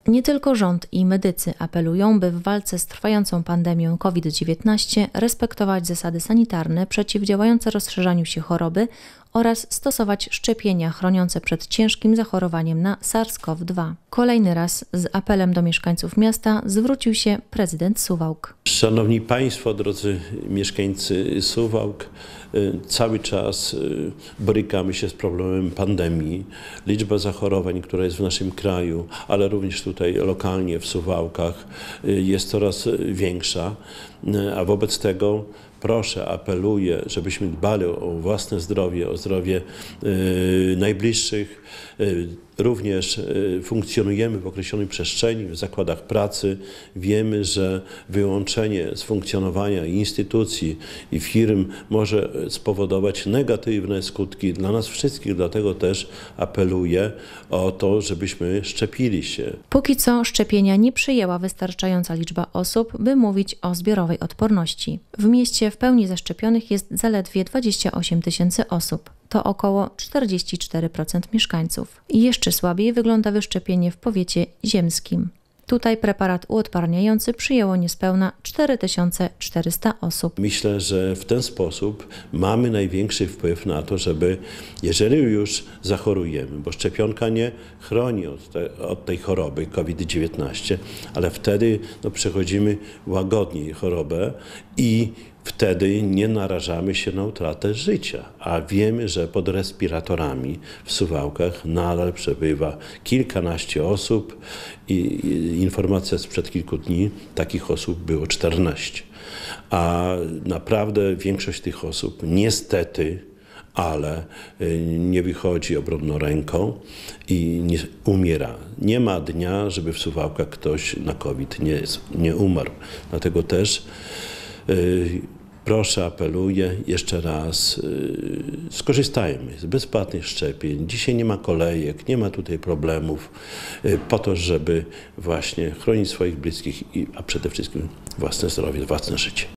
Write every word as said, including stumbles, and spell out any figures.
Nie tylko rząd i medycy apelują, by w walce z trwającą pandemią COVID dziewiętnaście respektować zasady sanitarne przeciwdziałające rozszerzaniu się choroby oraz stosować szczepienia chroniące przed ciężkim zachorowaniem na SARS-CoV dwa. Kolejny raz z apelem do mieszkańców miasta zwrócił się prezydent Suwałk. Szanowni Państwo, drodzy mieszkańcy Suwałk, cały czas borykamy się z problemem pandemii. Liczba zachorowań, która jest w naszym kraju, ale również tutaj lokalnie w Suwałkach, jest coraz większa, a wobec tego proszę, apeluję, żebyśmy dbali o własne zdrowie, o zdrowie yy, najbliższych. Yy, również yy, funkcjonujemy w określonej przestrzeni, w zakładach pracy. Wiemy, że wyłączenie z funkcjonowania instytucji i firm może spowodować negatywne skutki dla nas wszystkich. Dlatego też apeluję o to, żebyśmy szczepili się. Póki co szczepienia nie przyjęła wystarczająca liczba osób, by mówić o zbiorowej odporności. W mieście w pełni zaszczepionych jest zaledwie dwadzieścia osiem tysięcy osób. To około czterdzieści cztery procent mieszkańców. I jeszcze słabiej wygląda wyszczepienie w powiecie ziemskim. Tutaj preparat uodparniający przyjęło niespełna cztery tysiące czterysta osób. Myślę, że w ten sposób mamy największy wpływ na to, żeby, jeżeli już zachorujemy, bo szczepionka nie chroni od, te, od tej choroby COVID dziewiętnaście, ale wtedy no, przechodzimy łagodniej chorobę i wtedy nie narażamy się na utratę życia, a wiemy, że pod respiratorami w Suwałkach nadal przebywa kilkanaście osób i informacja sprzed kilku dni, takich osób było czternaście. A naprawdę większość tych osób niestety, ale nie wychodzi obronną ręką i nie umiera. Nie ma dnia, żeby w Suwałkach ktoś na COVID nie, nie umarł. Dlatego też Yy, proszę, apeluję jeszcze raz, yy, skorzystajmy z bezpłatnych szczepień. Dzisiaj nie ma kolejek, nie ma tutaj problemów yy, po to, żeby właśnie chronić swoich bliskich, i, a przede wszystkim własne zdrowie, własne życie.